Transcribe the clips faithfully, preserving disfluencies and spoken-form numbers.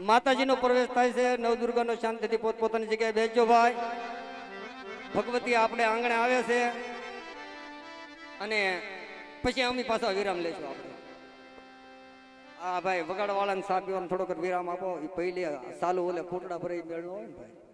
માતાજીનો પ્રવેશ થાય છે. નવદુર્ગાનો શાંતિથી પોતપોતાની જગ્યાએ બેસજો ભાઈ. ભગવતી આપણે આંગણે આવે છે અને પછી અમે પાછા વિરામ લઈશું. આપણે હા ભાઈ વગાડવાળાને સાહેબ પીવાનું થોડોક વિરામ આપો. એ પહેલી સાલું ઓલે ફૂટડા ભરાઈ મેળવો હોય ને ભાઈ.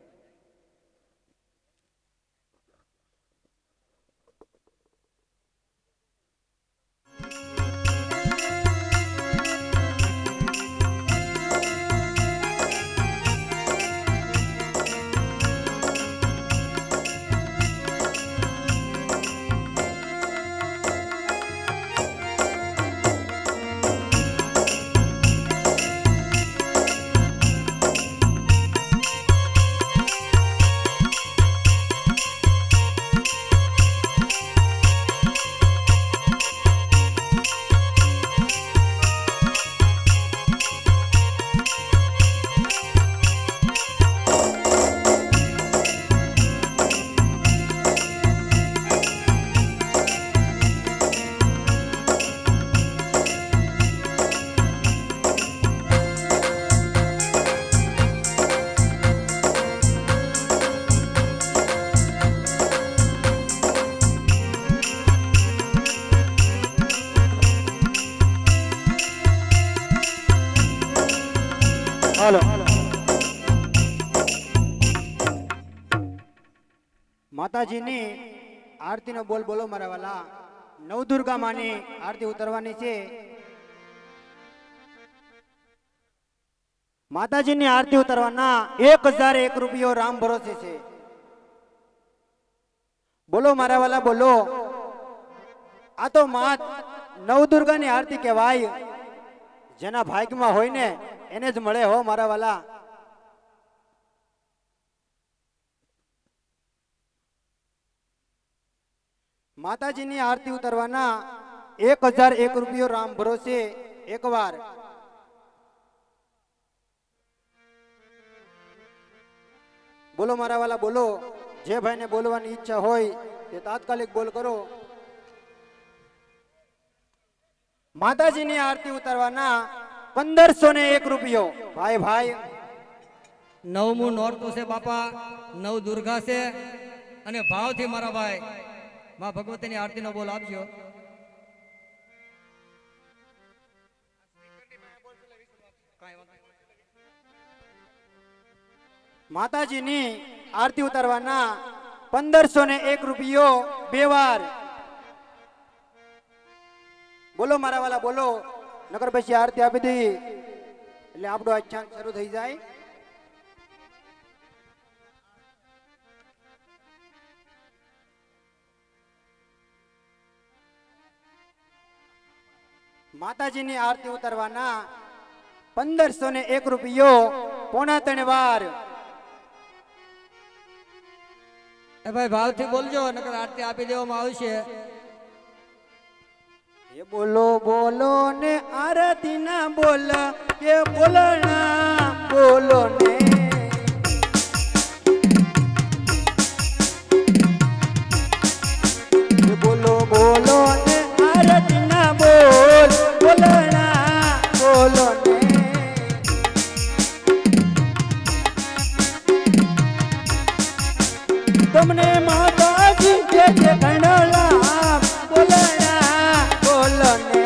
હાલો માતાજીની આરતીનો બોલ બોલો મારા વાલા. નવદુર્ગા માની આરતી ઉતરવાની છે. માતાજીની આરતી ઉતરવાના એક હજાર એક રૂપિયો રામ ભરોસે છે. બોલો મારા વાલા બોલો. આ તો માત નવદુર્ગાની આરતી કહેવાય. જેના ભાગ્યમાં હોય ને એને જ મળે હો મારા વાલા. માતાજીની આરતી ઉતરવાના એક હજાર એક રૂપિયો રામ ભરોસે. એક વાર બોલો મારા વાલા બોલો. જે ભાઈને બોલવાની ઈચ્છા હોય તે તાત્કાલિક બોલ કરો. માતાજીની આરતી ઉતારવાના પંદરસો ને એક રૂપિયો. ભાઈ ભાઈ નવમું નોરતું છે બાપા. નવ દુર્ગા છે અને ભાવથી મારા ભાઈ માં ભગવતીની આરતીનો બોલ આપજો. માતાજીની આરતી ઉતારવાના પંદરસો ને એક રૂપિયો બે વાર. બોલો મારા વાલા બોલો. નગર પછી આરતી આપી દી એટલે આપણો અચ્છાંક શરૂ થઈ જાય. માતાજીની આરતી ઉતારવાના પંદરસો ને એક રૂપિયો પોણા ત્રણ વાર. એ ભાઈ ભાવથી બોલજો નકર આરતી આપી દેવામાં આવશે. એ બોલો બોલો ને આરતી ના બોલ કે બોલણા બોલો ને. એ બોલો બોલો ને આરતી ના બોલ બોલણા બોલો ને. તમને માતાજી જે જે ઘણલા બોલણા બોલો ને.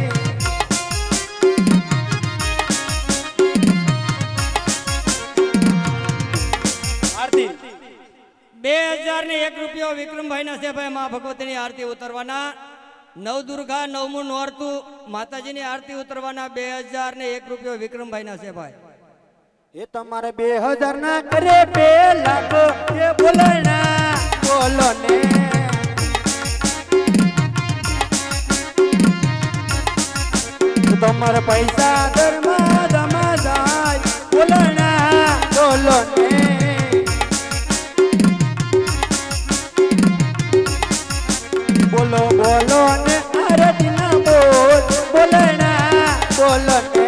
આરતી બે હજાર ને એક રૂપિયો વિક્રમભાઈ ના છે ભાઈ માં ભગવતીની આરતી ઉતરવાના. નવદુર્ગા નવમું નોરતું માતાજીની આરતી ઉતરવાના બે હજાર ને એક રૂપિયો વિક્રમભાઈ ના છે ભાઈ. એ તમારે બે હજાર ના કરે બે લાખ એ બોલણા બોલો ને. તમારે પૈસા ધર્મા ધમા જાય બોલણા બોલો ને. બોલો બોલો ને આરતી ના બોલ બોલણા બોલો ને.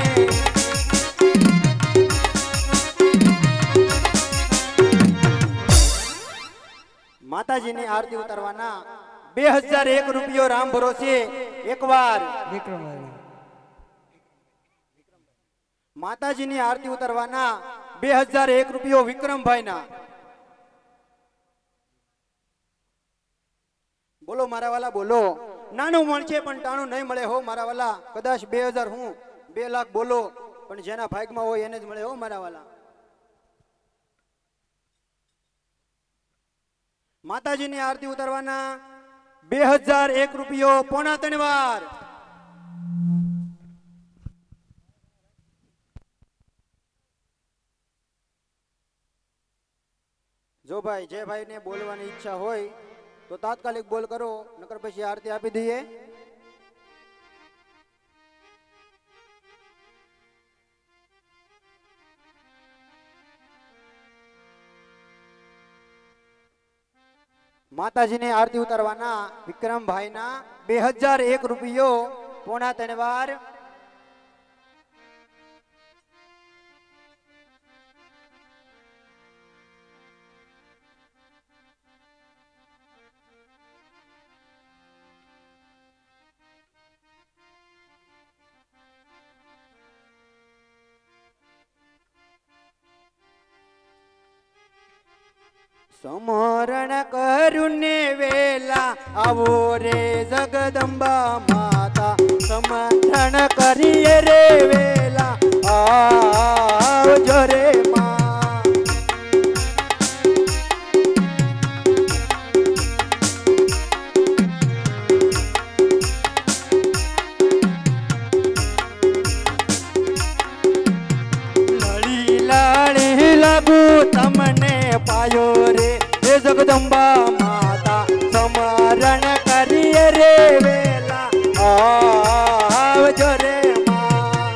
માતાજીની આરતી ઉતારવાના બે હજાર એક રૂપિયો રામ ભરોસે. એક વાર વિક્રમભાઈ માતાજીની આરતી ઉતારવાના બે હજાર એક રૂપિયો વિક્રમભાઈના. બોલો મારા વાલા બોલો. નાનું મળશે પણ ટાણું નહીં મળે હો મારા વાલા. કદાચ બે હજાર હું બે લાખ બોલો પણ જેના ભાગમાં હોય એને જ મળે હો મારા વાલા. માતાજીની આરતી ઉતારવાના બે હજાર એક રૂપિયો પોણા ત્રણ વાર. જો ભાઈ જે ભાઈ ને બોલવાની ઈચ્છા હોય તો તાત્કાલિક બોલ કરો, નકર પછી આરતી આપી દઈએ. માતાજીની આરતી ઉતારવાના વિક્રમભાઈના બે હજાર એક રૂપિયો પોણા ત્રણ વાર. સમરણ કરુને વેલા આવો રે જગદંબા માતા. સમરણ કરીએ રે વેલા આવજો રે માં. લળી લાળી લાગુ તમને પાયો રે જગદંબા માતા. સમરણ કરીએ રે વેલા આવજો રે માં.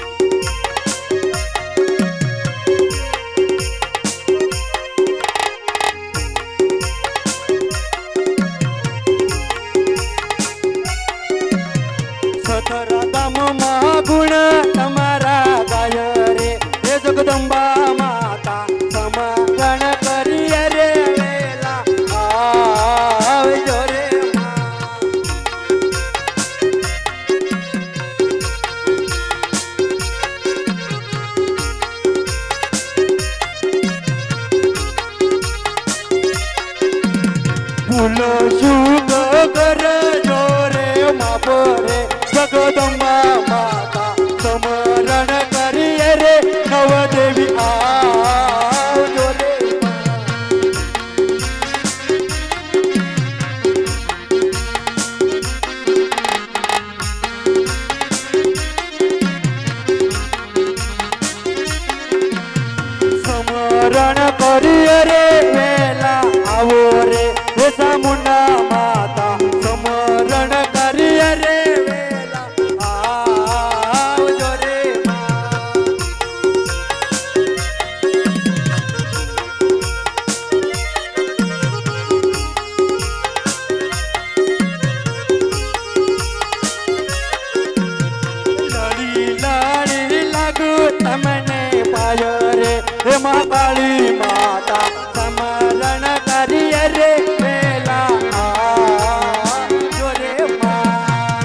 સતરા ધામમાં ગુણ તમારા ગાય રે હે જગદંબા માતા. સમરણ કરીએ રે વેલા આવજો રે માં. ભૂલો શુભ કરજો રે માફ રે જગદંબા માતા. સમરણ કરીએ રે નવદેવી આવજો રે માં. સમરણ કરીએ રે વેલા આવો રે હે ચામુંડા માતા. સમરણ કરીએ રે વેલા આવજો રે માં. લડી લડી લાગુ તમને પાયો રે હે મા કાળી માતા. સમરણ કરીએ રે વેલા આવજો રે માં.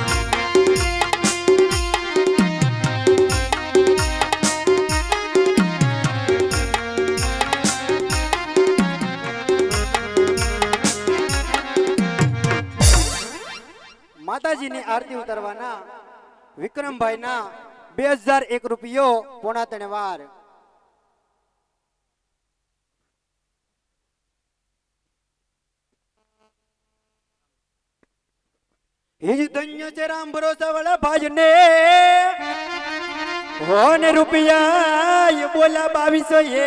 માતાજીની આરતી ઉતારવાના વિક્રમભાઈના બે હજાર એક રૂપિયો પોણા ત્રણ વાર. હિજ ધન્ય છે રામ ભરોસા વાળા ભાજને હોને રૂપિયા એ બોલા બાવીસો એ.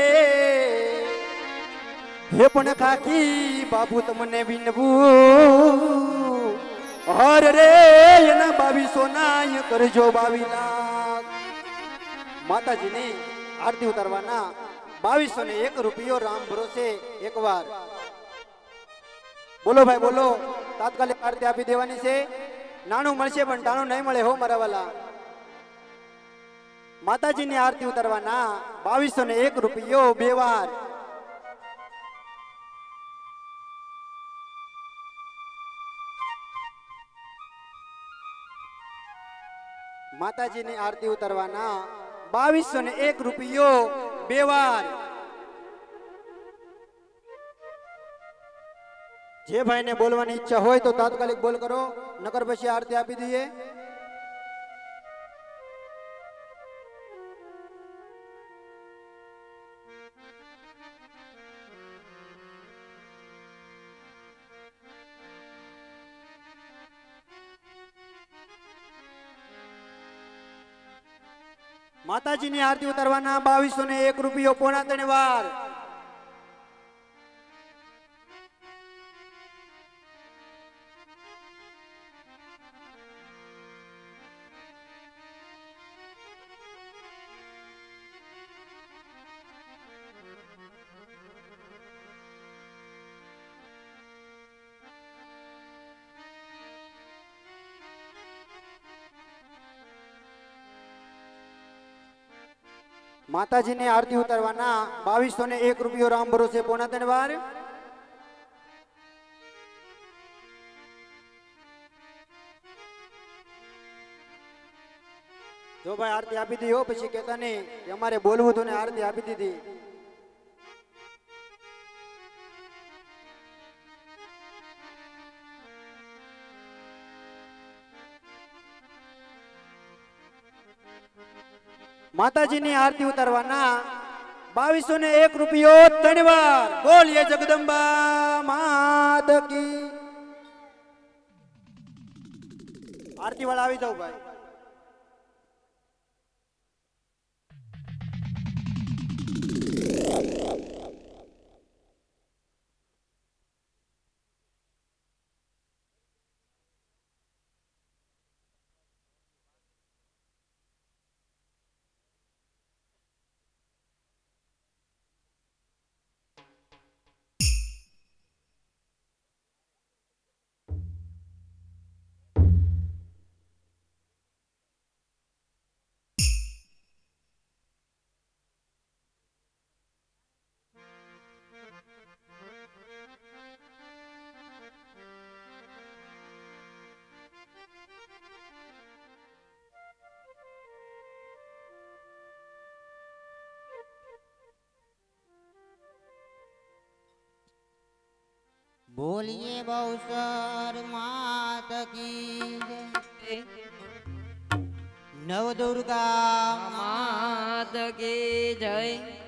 હે પણ કાકી બાપુ તમને વિનવું હર રે એના બાવીસો ના કરજો બાવી લાખ. માતાજીની આરતી ઉતારવાના બાવીસો ને એક રૂપિયો રામ ભરોસે એક વાર. બોલો ભાઈ બોલો. તાત્કાલિક આરતી આપી દેવાની છે. નાનું મળશે પણ ટાણું નહીં મળે હો મારા વાલા. માતાજીની આરતી ઉતારવાના બાવીસો ને એક રૂપિયો બે વાર. માતાજીની આરતી ઉતારવાના બાવીસો ને એક રૂપિયો બે વાર. જે ભાઈને બોલવાની ઈચ્છા હોય તો તાત્કાલિક બોલ કરો, નકર પછી આરતી આપી દઈએ. માતાજીની આરતી ઉતારવાના બાવીસો ને એક રૂપિયો પોણા ત્રણ વાર. માતાજીને આરતી ઉતારવાના બાવીસો ને એક રૂપિયો રામ ભરોસે પોણા ત્રણ વાર. જો ભાઈ આરતી આપી દી હો, પછી કહેતા નહીં કે અમારે બોલવું હતું ને આરતી આપી દીધી. માતાજીની આરતી ઉતારવાના બાવીસો ને એક રૂપિયો ત્રણ વાર. બોલીએ જગદંબા માત કી. આરતી વાળા આવી જાવ ભાઈ. बोलिए बहुसर मात की जय। नव दुर्गा मात की जय।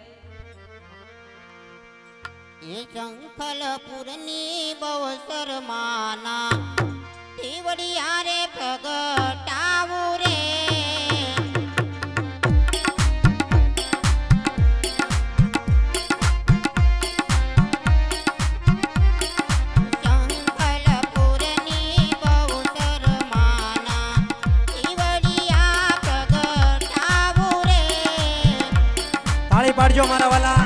ये शंखलपुरनी बहुसर माना तीवड़िया रे प्रगटावू रे। પાડજો મારા વાલા.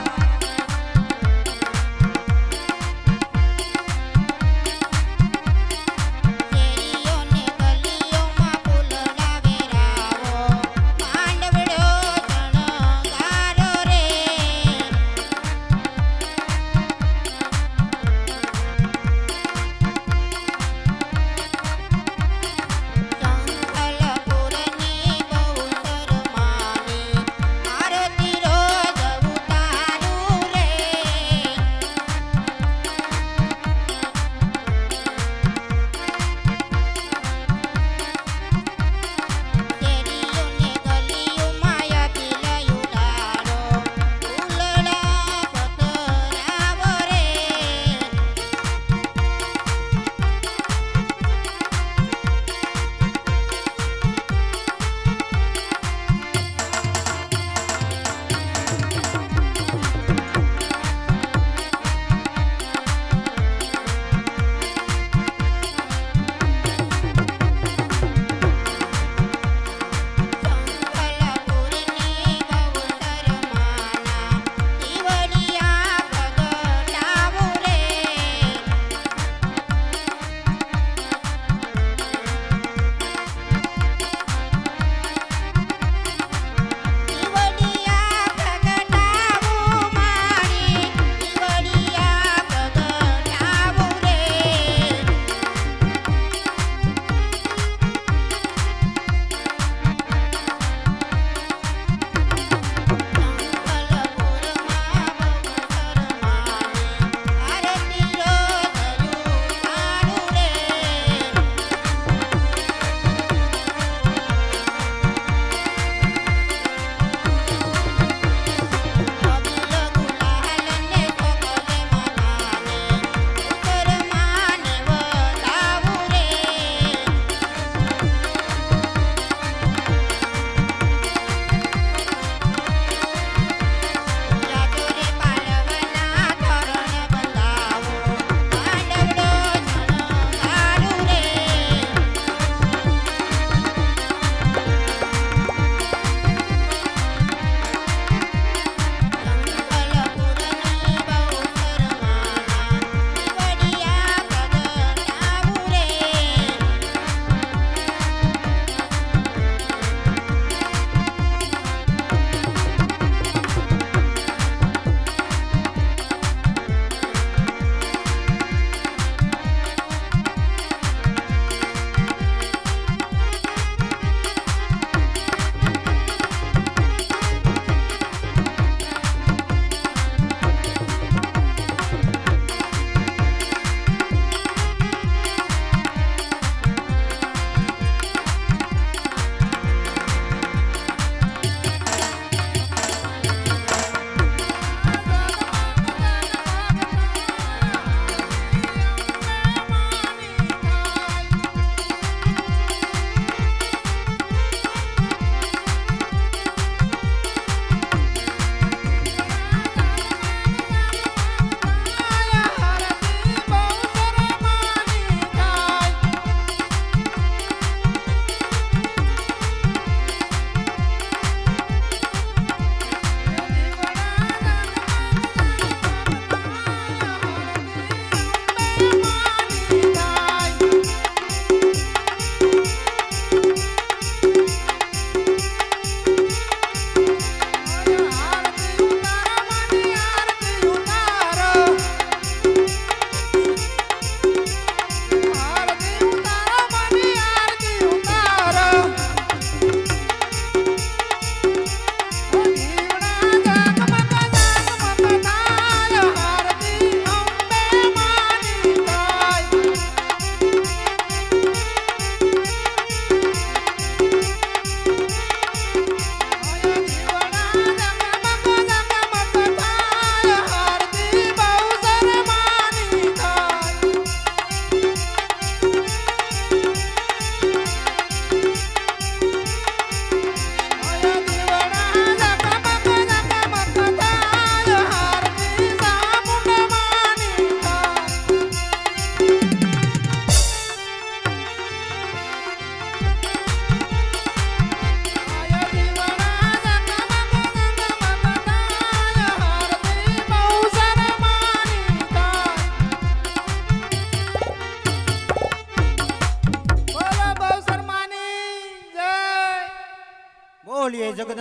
તારે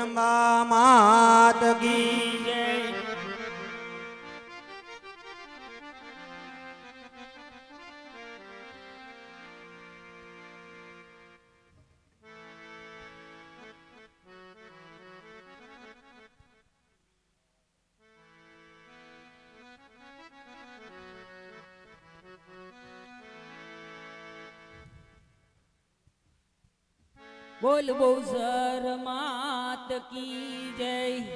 જગદંબા માત કી જય બોલ બહુ સર માત કી જય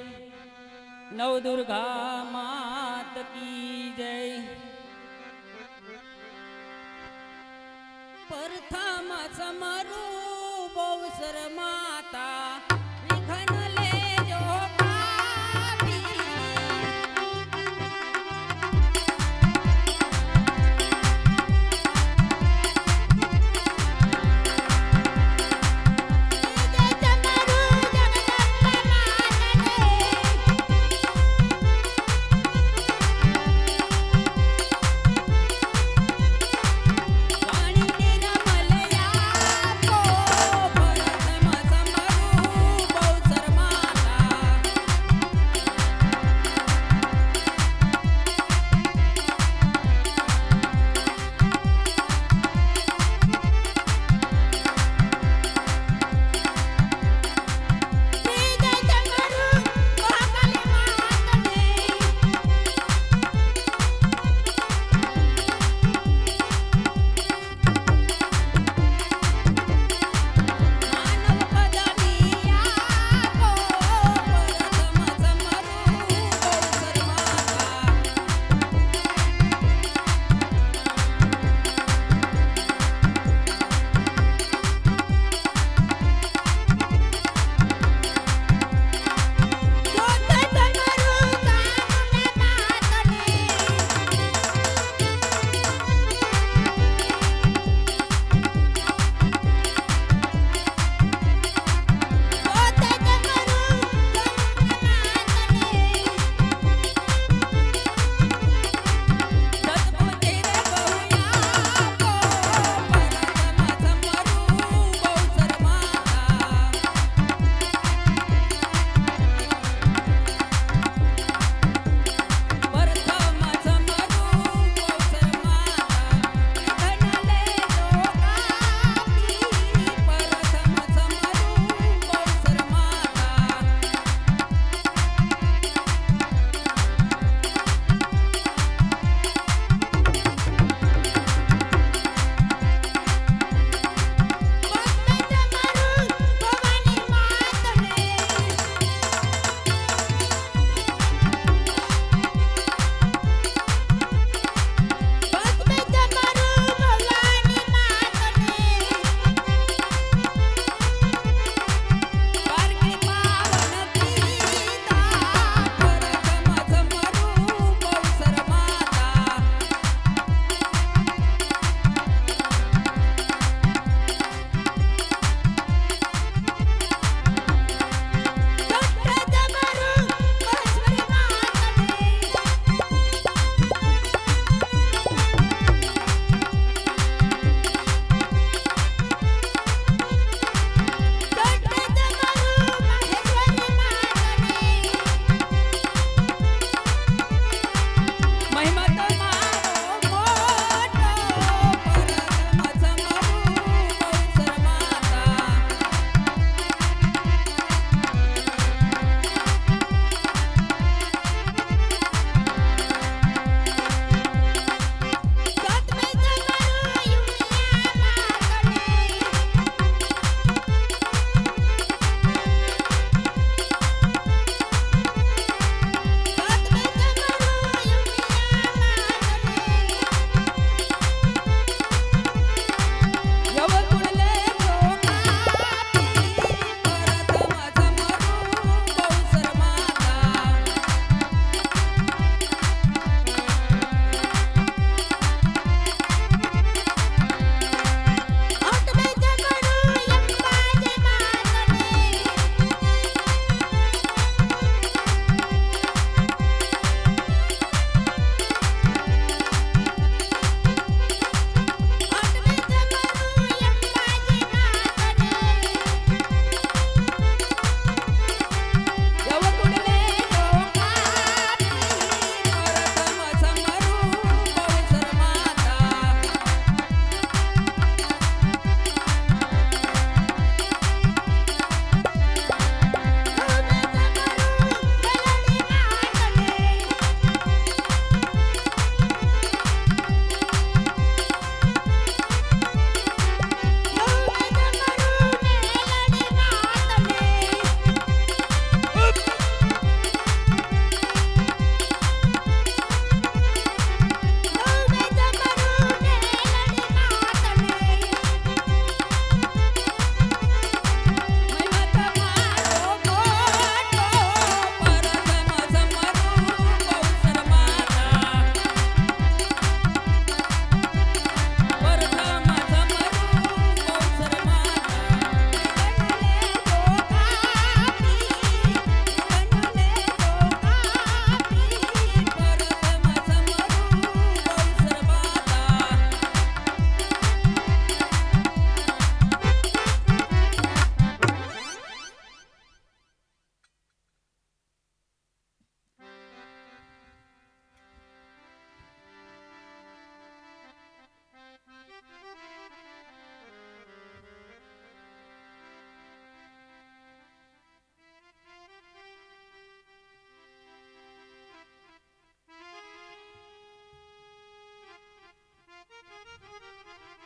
નવદુર્ગા માત કી જય પ્રથમ સમરું બહુ સર માતા વિઘન લેજો કાપી પાણી તેરા મલયા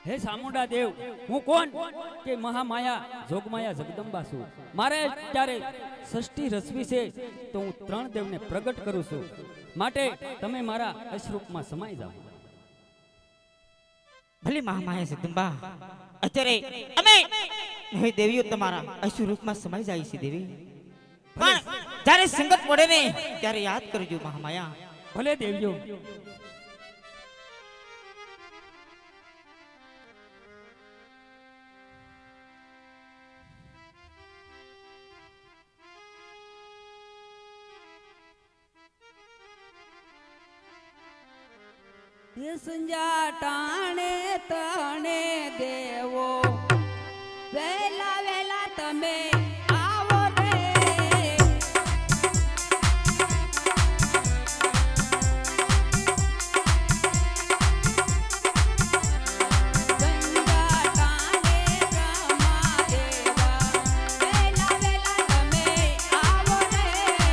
હે સામુંડા દેવ, હું કોણ કે મહામાયા જોગમાયા જગદંબા છું. મારે ત્યારે ષષ્ઠી રસવી છે તો હું ત્રણ દેવને પ્રગટ કરું છું. માટે તમે મારા અશ્રુપમાં સમાઈ જાઓ. ભલે મહામાયા જગદંબા, અત્યારે અમે હવે દેવીઓ તમારા અસુર રૂપમાં સમાઈ જાય છે દેવી. પણ જ્યારે સંગત પડે ને ત્યારે યાદ કરજો મહામાયા. ભલે દેવીઓ. સંજા ટાણે તણે દેવો વેલા વેલા તમે આવો રે. સંજા ટાણે રમા દેવા વેલા વેલા તમે આવો રે.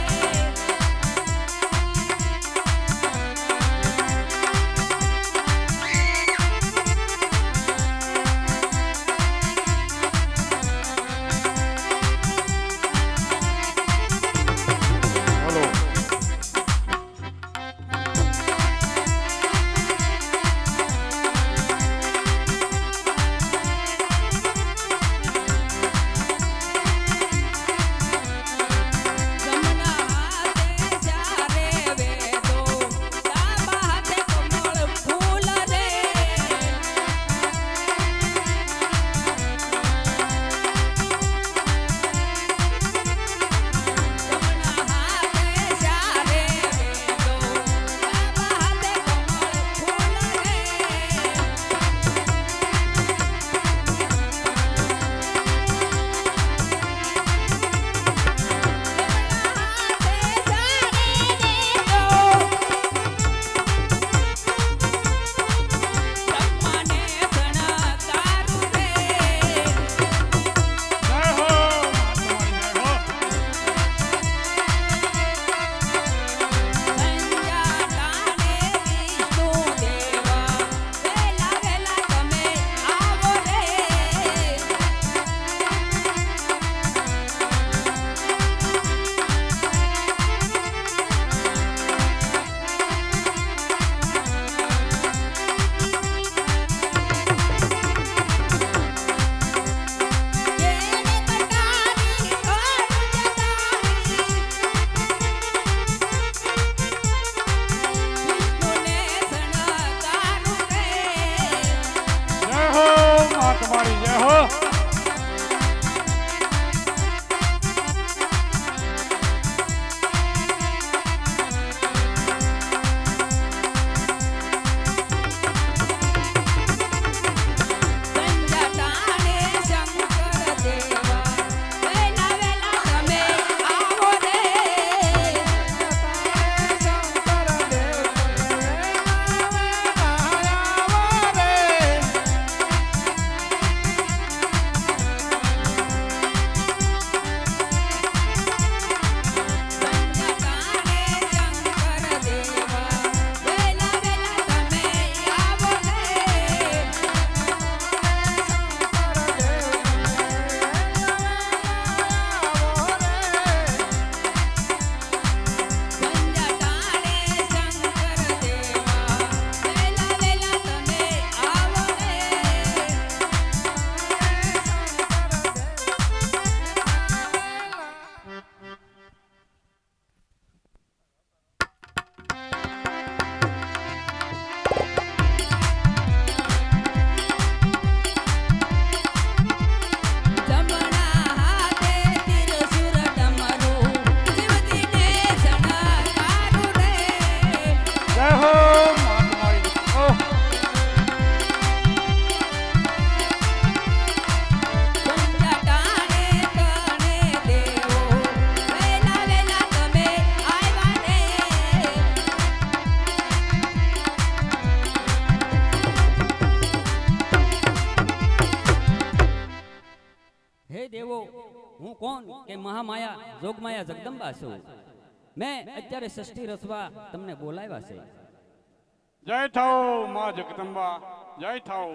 હું કોણ કે મહામાયા જોગમાયા જગદંબા છું. મેં અત્યારે ષષ્ઠી રસવા તમને બોલાવ્યા છે. જય થાઓ માં જગદંબા, જય થાઓ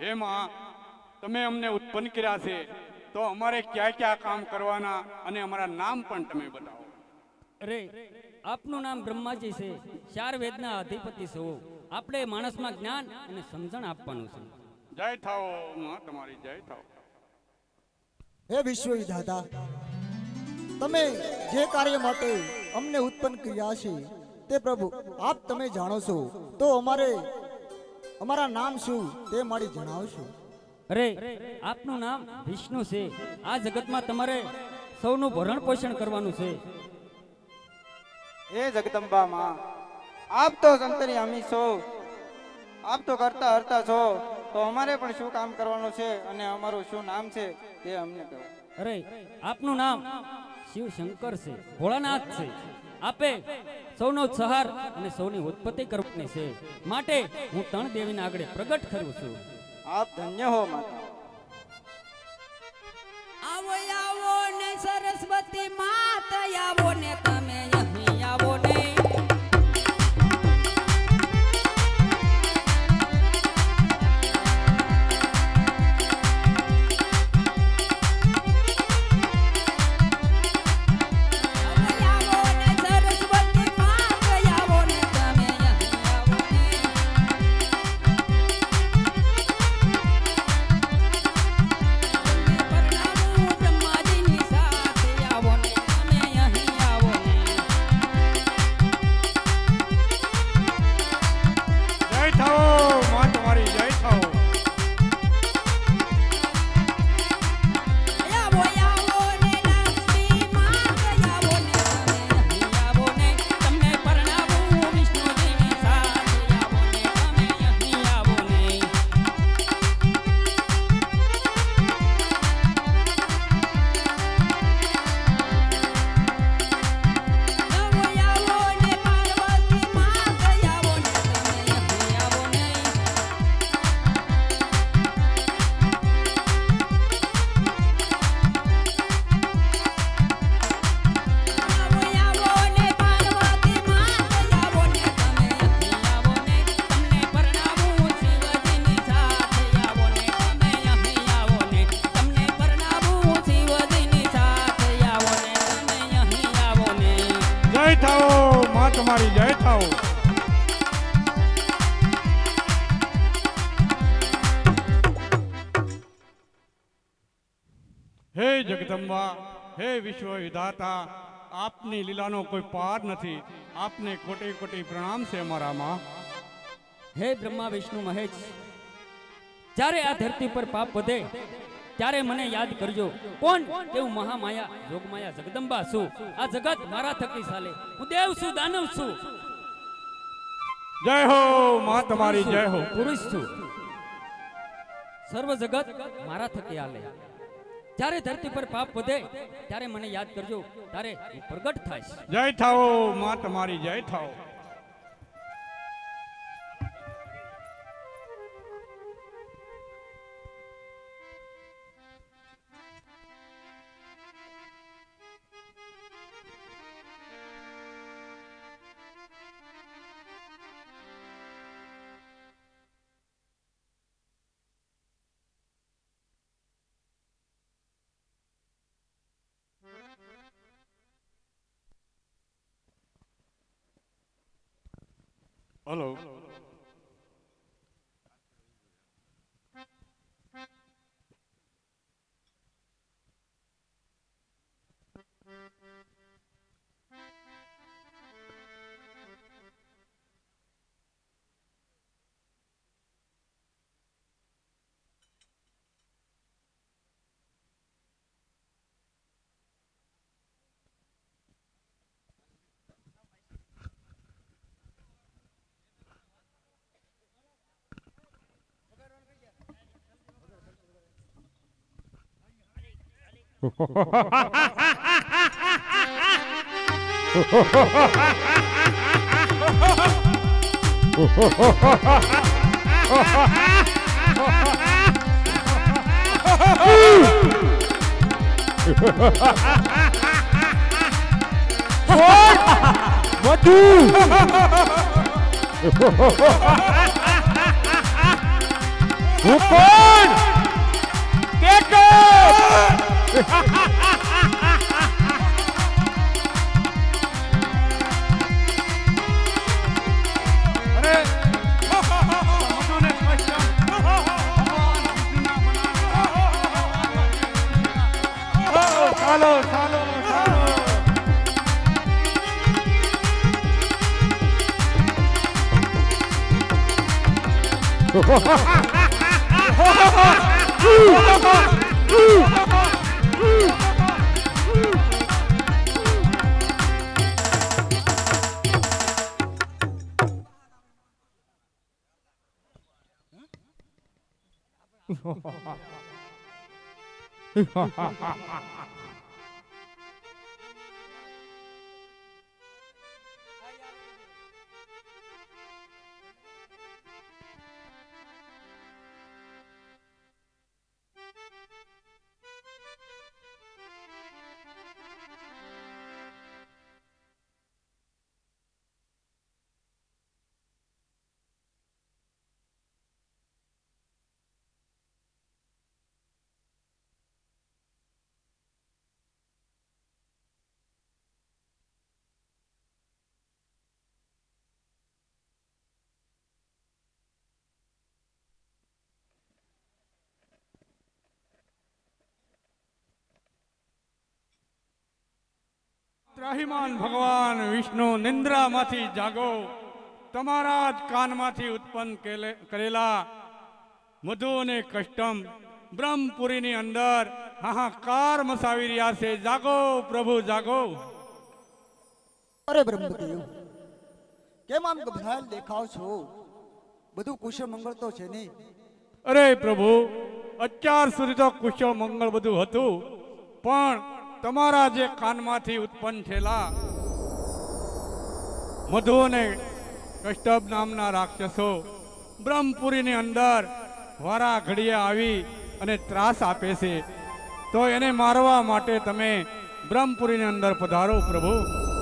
હે માં, તમે અમને ઉત્પન્ન કર્યા છે તો અમારે ક્યાં ક્યાં કામ કરવાના અને અમારા નામ પણ તમે બતાવો. અરે આપનું નામ બ્રહ્માજી છે, ચાર વેદના અધિપતિ છો. આપણે માણસમાં જ્ઞાન અને સમજણ આપવાનું છે. જય થાઓ માં, તમારી જય થાઓ. હે વિશ્વ વિધાતા, તમે જે કાર્ય માટે અમને ઉત્પન્ન કર્યા છે તે પ્રભુ આપ તમે જાણો છો, તો અમારે અમારા નામ શું તે મારી જણાવશો. અરે આપનું નામ વિષ્ણુ છે. આ જગતમાં તમારે સૌનું ભરણ પોષણ કરવાનું છે. હે જગદંબા માં, આપ તો સંતરી અમી છો, આપ તો કરતા હરતા છો, તો અમારે પણ શું કામ કરવાનું છે અને અમારું શું નામ છે તે અમને કહો. અરે આપનું નામ શિવ શંકર છે, ભોળાનાથ છે. આપે સૌનો સહાર અને સૌની ઉત્પત્તિ કરવાની છે, માટે હું ત્રણ દેવીના આગળ પ્રગટ કરું છું. આપ ધન્ય હો માતા. આવો આવો ને સરસ્વતી માત, આવો ને તમે અહીં આવો ને. તમારી જય થાઓ. હે જગદંબા, હે વિશ્વ વિધાતા, આપની લીલાનો કોઈ પાર નથી. આપને કોટી કોટી પ્રણામ છે અમારામાં. હે બ્રહ્મા વિષ્ણુ મહેશ, જ્યારે આ ધરતી પર પાપ વધે ત્યારે મને યાદ કરજો. કોણ કેવું મહામાયા જોગમાયા જગદંબા છું. આ જગત મારા થકી ચાલે. હું દેવ છું, દાનવ છું. જય હો માં, તમારી જય હો. પુરુષ છું. સર્વ જગત મારા થકી હાલે. જ્યારે ધરતી પર પાપ વધે ત્યારે મને યાદ કરજો, ત્યારે હું પ્રગટ થાય. જય થાઓ માં, તમારી જય થાઓ. હલો. હું કોણ? કેતો! અરે મધુને કષ્ટ ભગવાન વિષ્ણુના બનાવ્યા. ચાલો ચાલો ચાલો. ત્રાહિમાન ભગવાન વિષ્ણુ નિંદ્રામાંથી જાગો. તમારા જ કાનમાંથી ઉત્પન્ન કેલે- કરેલા મધુ અને કષ્ટમ બ્રહ્મપુરીની અંદર હાહાકાર મચાવી રહ્યા છે. જાગો પ્રભુ જાગો. અરે બ્રહ્મદેવ, કેમ આમ ગભરાયેલ દેખાવ છો? બધું કુશળ મંગળ તો છે ને? અરે પ્રભુ, અત્યાર સુધી તો કુશળ મંગળ બધું હતું, પણ તમારા જે કાનમાંથી ઉત્પન્ન થયેલા મધુ અને કષ્ટભ નામના રાક્ષસો બ્રહ્મપુરીની અંદર વારા ઘડીએ આવી અને ત્રાસ આપે છે, તો એને મારવા માટે તમે બ્રહ્મપુરીની અંદર પધારો પ્રભુ.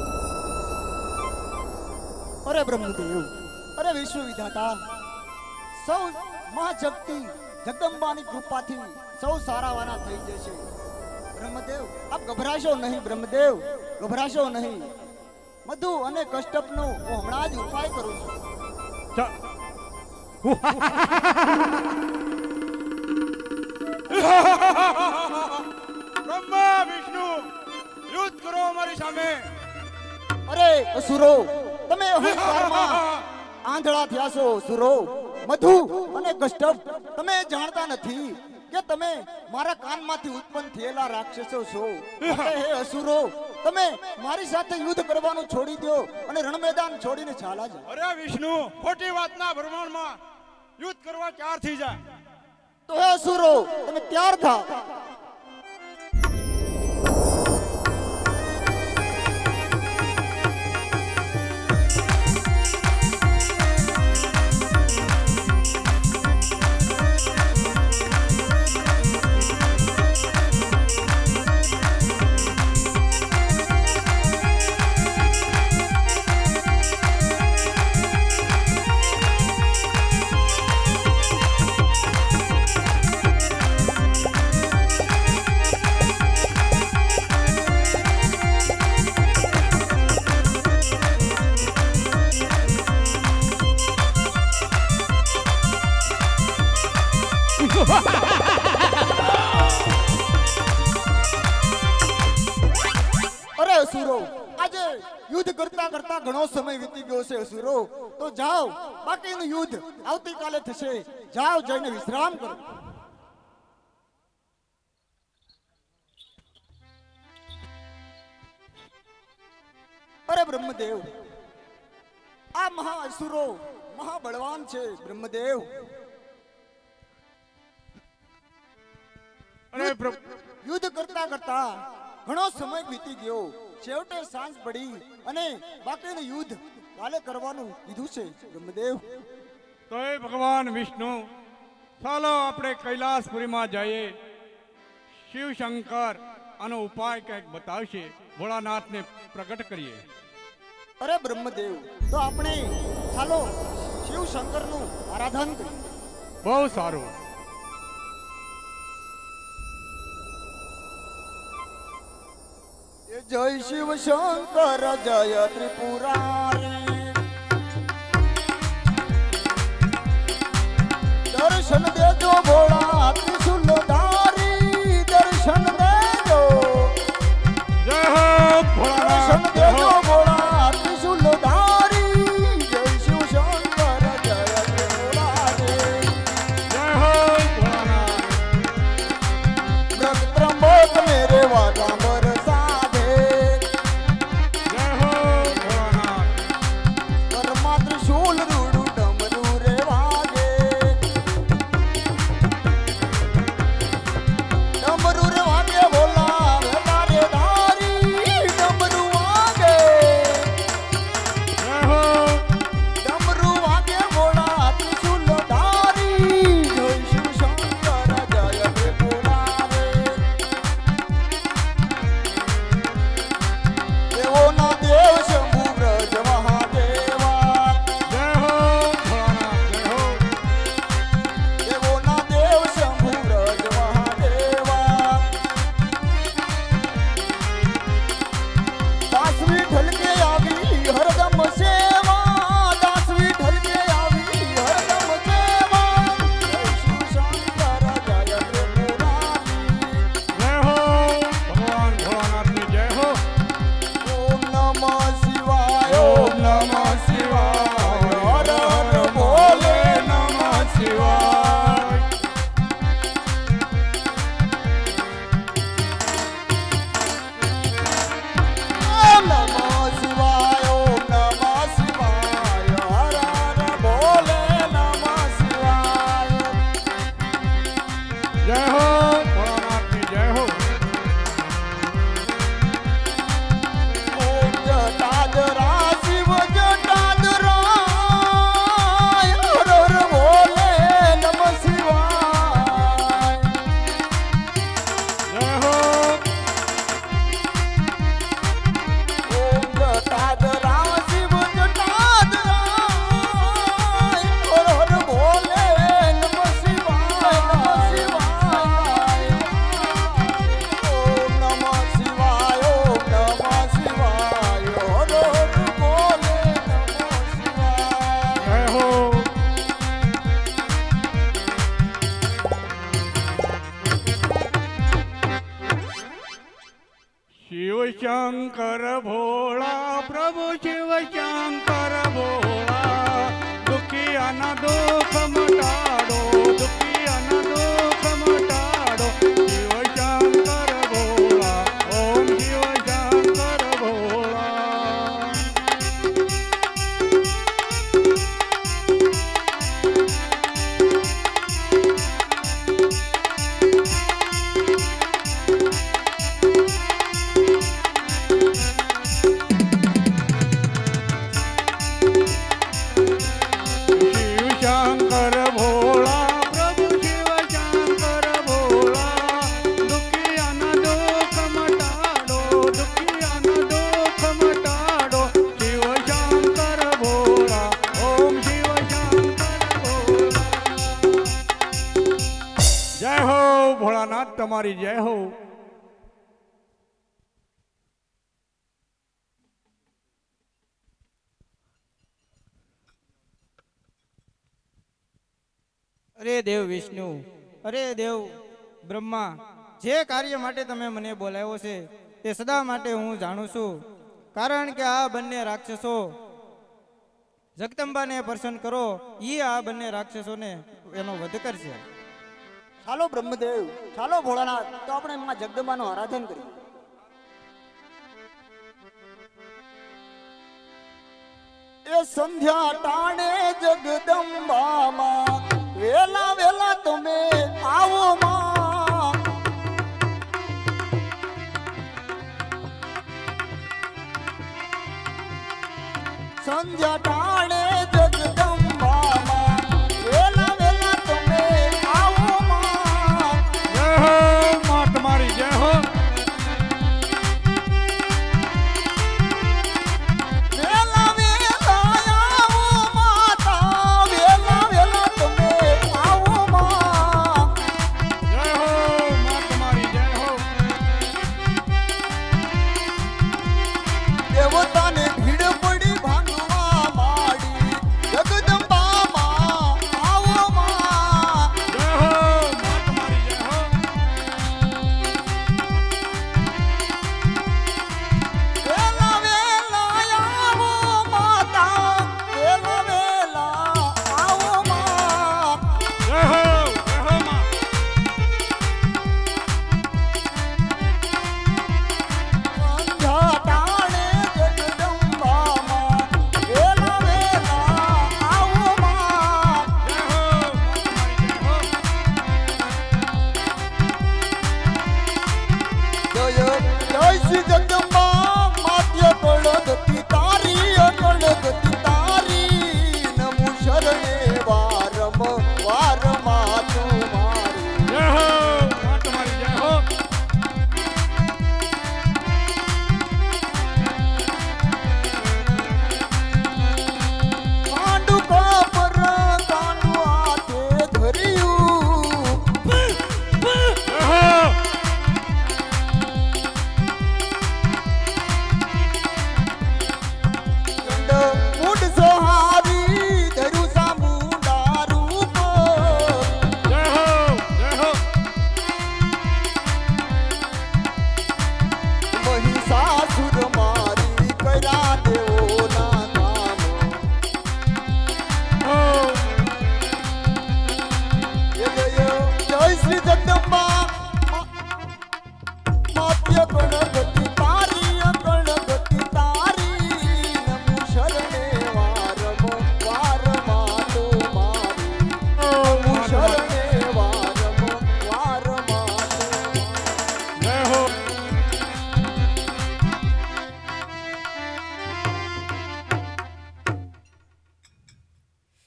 અરે બ્રહ્મદેવ, અરે વિશ્વ વિધાતા, સૌ મહાજગતી જગદંબાની કૃપાથી સૌ સારાવાના થઈ જશે. બ્રહ્મદેવ, આપ ગભરાશો નહીં. બ્રહ્મદેવ, ગભરાશો નહીં. મધુ અને કષ્ટપનો હું હમણાં જ ઉપાય કરું છું. ચ- બ્રહ્મા વિષ્ણુ યુદ્ધ કરો અમારી સામે. અરે અસુરો, તમે અહંકારમાં આંધળા થયા છો. અસુરો, મધુ અને કષ્ટપ, તમે જાણતા નથી કે તમે મારા કાનમાંથી ઉત્પન્ન થયેલા રાક્ષસો છો. માટે હે અસુરો, તમે મારી સાથે યુદ્ધ કરવાનું છોડી દો અને રણ મેદાન છોડીને ચાલા જાઓ. અરે વિષ્ણુ, ખોટી વાતના ભ્રમણમાં યુદ્ધ કરવા તૈયાર થઈ જાય. તો હે અસુરો, તમે તૈયાર થાઓ. અરે અસુરો, આજે યુદ્ધ કરતા કરતા ઘણો સમય વીતી ગયો છે. અસુરો, તો જાઓ, બાકીનું યુદ્ધ આવતીકાલે થશે. જાઓ, જઈને વિશ્રામ કરો. અરે બ્રહ્મદેવ, આ મહા અસુરો મહાબળવાન છે. બ્રહ્મદેવ, અરે પ્રભુ, યુદ્ધ કરતા કરતા ઘણો સમય વીતી ગયો. છેવટે સાંજ પડી અને બાકીનું યુદ્ધ કાલે કરવાનું કીધું છે. બ્રહ્મદેવ, તો એ ભગવાન વિષ્ણુ, ચાલો આપણે કૈલાસપુરીમાં જઈએ. શિવશંકર આનો ઉપાય કંઈક બતાવશે. ભોળાનાથને પ્રગટ કરીએ. અરે બ્રહ્મદેવ, તો આપણે ચાલો શિવ શંકરનું આરાધન કરીએ. બહુ સારું. जय शिव शंकर जय त्रिपुरारी दर्शन देजो भोला त्रिशूलधारी दर्शन देजो जय हो दर्शन भोलानाथ जय देजो हो भोला त्रिशूलधारी जय शिव शंकर जय त्रिपुरारी जय हो भोलानाथ मृग त्र्यंबक मेरे वादांबर साधे जय हो भोलानाथ कर्मा त्रिशूल रूडू डमरू रे वागे डमरू रे वागे बोला वे तारे धारी डमरू वागे जय हो डमरू वागे बोला त्रिशूल धारी जय शिव शंकर जय त्रिपुरारी देवो ना देव शंभु ब्रज महादेवा जय हो भोलानाथ जय हो देवो ना देव शंभु ब्रज महादेवा दास विठ्ठल के आवी हरदम सेवा दास विठ्ठल के आवी हरदम सेवा जय शिव शंकर जय त्रिपुरारी जय हो भगवान भोलानाथ की जय हो ओम नमः शिवाय ओम नमः शिवाय हर हर भोले नमः शिवाय ओम नमः शिवाय ओम नमः शिवाय हर हर भोले नमः शिवाय जय हो भोलानाथ की जय हो ओम जटाधरा शिव जटाधरा हर हर भोले नमः शिवाय जय हो ओम जटाधरा शिव जटाधरा हर हर भोले नमः शिवाय नमः शिवाय ओम नमः शिवाय ओम नमः शिवाय हर हर भोले नमः शिवाय जय हो शिव शंकर भोला प्रभु शिव शंकर भोला दुखिया न दुख मटाड़ो दुखिया न दुख मटाड़ो शिव शंकर भोला ओम शिव शंकर भोला शिव शंकर भोला प्रभु शिव शंकर भोला दुखिया न दुख मटाड़ो दुखिया न दुख मटाड़ो शिव शंकर भोला ओम शिव शंकर भोला जय हो भोलानाथ तुम्हारी जय हो અરે દેવ વિષ્ણુ અરે દેવ બ્રહ્મા જે કાર્ય માટે તમે મને બોલાવ્યો છે તે સદા માટે હું જાણું છું કારણ કે આ બંને રાક્ષસો જગદંબાને પ્રસન્ન કરો ઈ આ બંને રાક્ષસોને એનો વધ કરશે ચાલો બ્રહ્મદેવ ચાલો ભોળાનાથ તો આપણે માં જગદંબાનું આરાધન કરીએ એ સંધ્યા ટાણે જગદંબામાં વેલા વેલા તમે આવો માં સંધ્યા ટાણે જગદંબામાં વેલા વેલા તમે આવો માં जय हो माँ तुम्हारी जय हो વેલા વેલા આવો માતા વેલા વેલા તમે આવો માં जय हो माँ तुम्हारी जय हो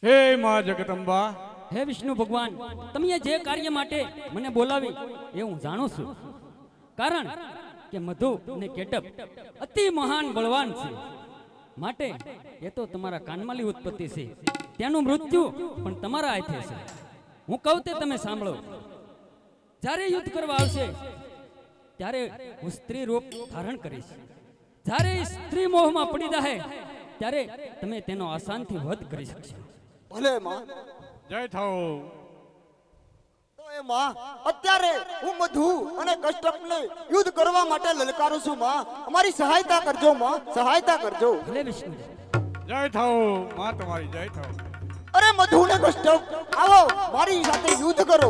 હે માં જગદંબા, હે વિષ્ણુ ભગવાન, તમે જે કાર્ય માટે મને બોલાવી એ હું જાણું છું. કારણ કે મધુ અને કેટપ અતિ મહાન બળવાન છે. માટે એ તો તમારા કાનમાલી ઉત્પત્તિ છે. તેનું મૃત્યુ પણ તમારા હાથે છે. હું કહું તે તમે સાંભળો. જ્યારે યુદ્ધ કરવા આવશે ત્યારે હું સ્ત્રી રૂપ ધારણ કરીશ. જ્યારે સ્ત્રી મોહમાં પડી જાય ત્યારે તમે તેનો આસાનથી વધ કરી શકશો. ભલે માં. જય થાઓ. તો એ માં, અત્યારે હું મધુ અને કષ્ટપને યુદ્ધ કરવા માટે લલકારું છું માં. અમારી સહાયતા કરજો માં, સહાયતા કરજો. ભલે વિષ્ણુ. જય થાઓ માં તમારી, જય થાઓ. અરે મધુ ને કષ્ટપ, આવો મારી સાથે યુદ્ધ કરો.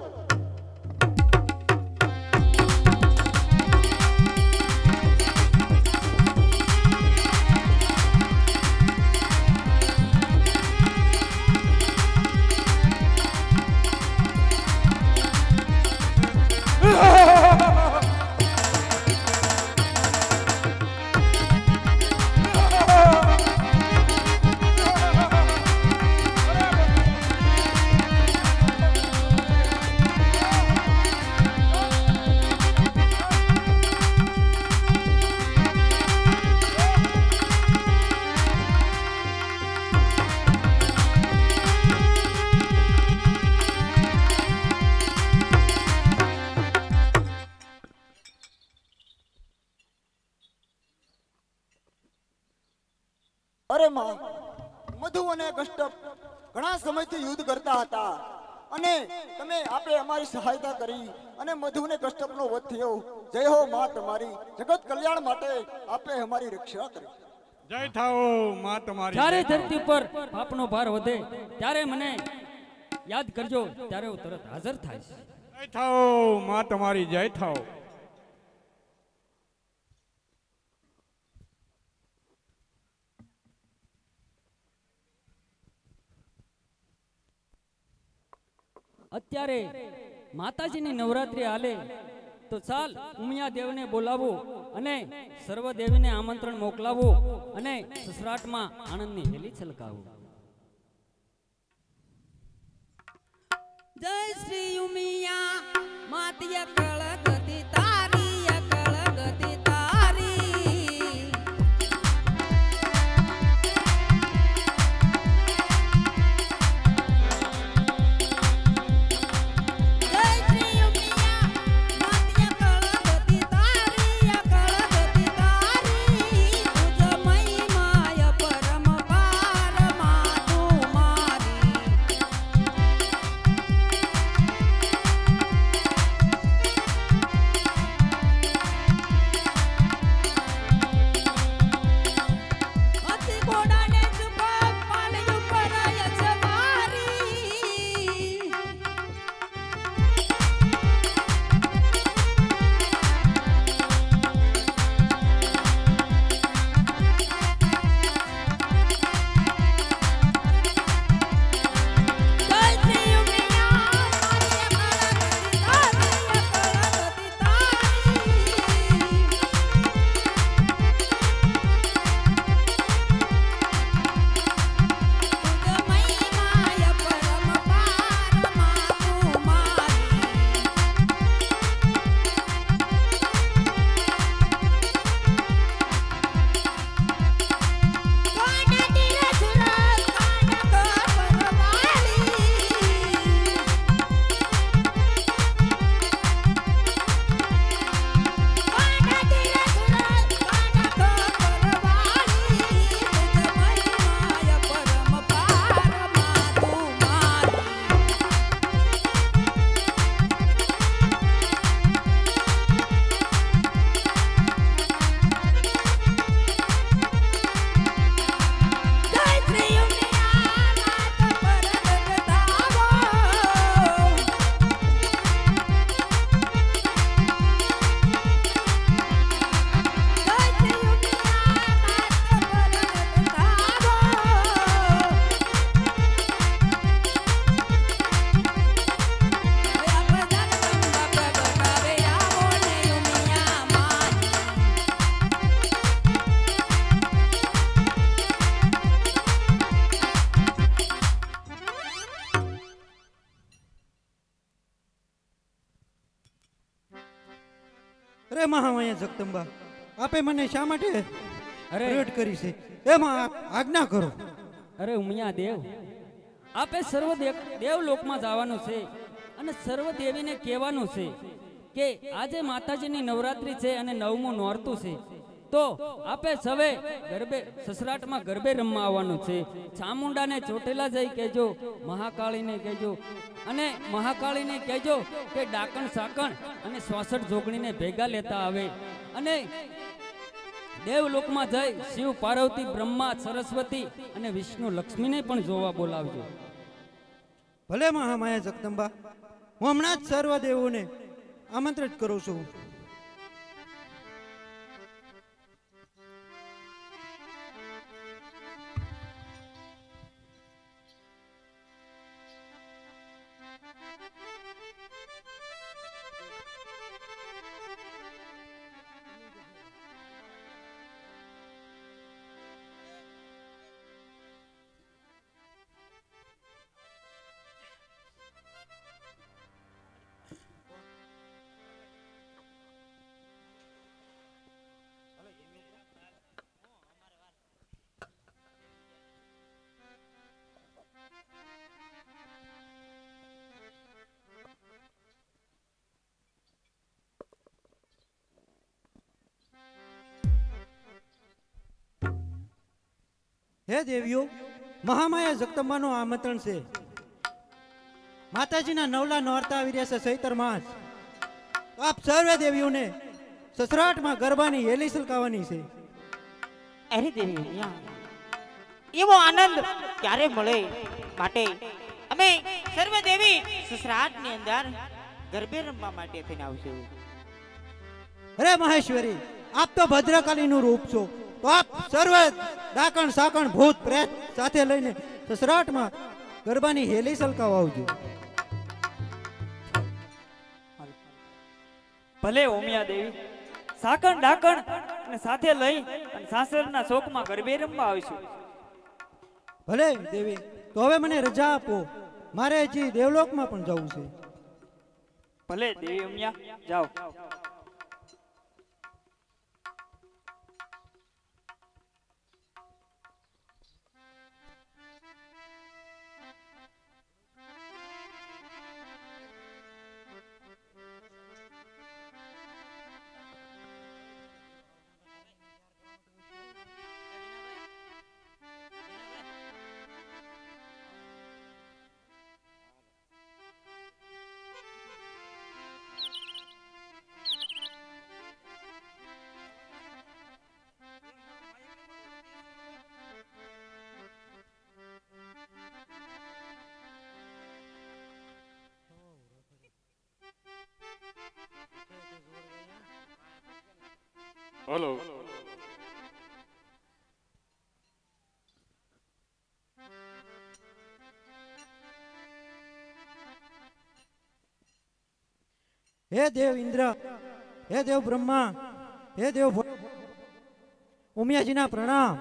અરે માં, મધુ અને કષ્ટપ ઘણા સમયથી યુદ્ધ કરતા હતા અને તમે આપે અમારી સહાયતા કરી અને મધુ ને કષ્ટપનો વધ થયો. જય હો માં તમારી. જગત કલ્યાણ માટે આપે અમારી રક્ષા કરી. જય થાઓ માં તમારી. જ્યારે ધરતી પર પાપનો ભાર વધે ત્યારે મને યાદ કરજો, ત્યારે હું તરત હાજર થાય. જય થાઓ માં તમારી, જય થાઓ. અત્યારે માતાજીની નવરાત્રી હાલે તો ચાલ ઉમિયા દેવને બોલાવો અને સર્વદેવીને આમંત્રણ મોકલાવો અને સસરાટમાં આનંદની હેલી છલકાવો. જય શ્રી ઉમિયા માતિય કળ ગતિ તારી અકળ ગતિ તારી. જય શ્રી ઉમિયા માતિય કળ ગતિ તારી અકળ ગતિ તારી. તુજ મહિમાય પરમ પાર માતું મારી. અરે મહામાયા જગદંબા, આપે મને શા માટે અરે પ્રગટ કરી છે એમાં આપ આજ્ઞા કરો. અરે ઉમિયા દેવ, આપે સર્વ દેવ દેવલોકમાં જવાનું છે અને સર્વ દેવીને કહેવાનું છે કે આજે માતાજીની નવરાત્રી છે અને નવમું નોરતું છે, તો આપે સવે ગરબે સસરાટમાં ગરબે રમવા આવવાનું છે. ચામુંડાને ચોટેલા જઈ કહેજો, મહાકાળીને કહેજો અને મહાકાળીને કહેજો કે ડાકણ સાકણ અને શ્વાસઠ જોગણીને ભેગા લેતા આવે અને દેવલોકમાં જઈ શિવ પાર્વતી બ્રહ્મા સરસ્વતી અને વિષ્ણુ લક્ષ્મીને પણ જોવા બોલાવજો. ભલે મહામાયા જગદંબા, હું હમણાં જ સર્વ દેવોને આમંત્રિત કરું છું. હે દેવીઓ, મહામાયા જગદંબાનું આમંત્રણ છે. માતાજીના નવલા નોરતા આવી રહ્યા છે ચૈતર માસ. આપ સર્વે દેવીઓને સસરાટમાં ગરબાની હેલી સલકાવાની છે. અરે દેવી ઉમિયા, એવો આનંદ ક્યારે મળે, માટે અમે સર્વ દેવી સસરાટની અંદર ગરબે રમવા માટે થઈને આવશું. અરે મહેશ્વરી, આપ તો ભદ્રકાલીનું રૂપ છો, તો આપ સર્વે ડાકણ સાકણ ભૂત પ્રેત સાથે લઈને સસરાટમાં ગરબાની હેલી સલકાવા આવજો. ભલે ઉમિયા દેવી, સાકણ ડાકણ અને સાથે લઈ અને સાસરના શોકમાં ગરબે રમવા આવીશું. ભલે દેવી, તો હવે મને રજા આપો, મારે હજી દેવલોકમાં પણ જવું છે. ભલે દેવી ઉમિયા, જાઓ. હલો. હે દેવ ઇન્દ્ર, હે દેવ બ્રહ્મા, હે દેવ ભો- ઉમિયાજીના પ્રણામ.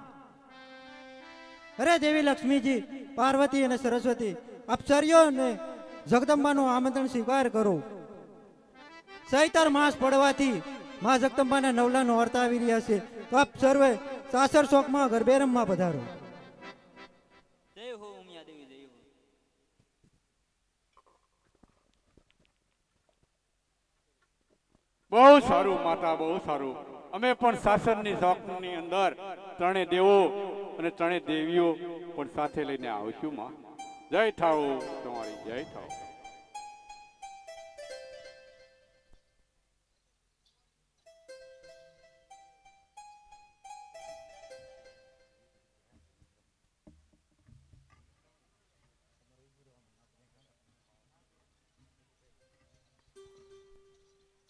અરે દેવી લક્ષ્મીજી, પાર્વતી અને સરસ્વતી, અપ્સરીઓ અને જગદંબાનું આમંત્રણ સ્વીકાર કરો. ચૈતર માસ પડવાથી માં જગદંબાના નવલા નોરતા આવી રહ્યા છે, તો આપ સર્વે સાસર ચોકમાં ગરબે રમવા પધારો. જય હો ઉમિયા દેવી, જય હો. બહુ સારું માતા, બહુ સારું. અમે પણ શાસનની ચોકની અંદર ત્રણે દેવો અને ત્રણે દેવીઓ પણ સાથે લઈને આવશું માં. જય થાઓ તમારી, જય થાઓ.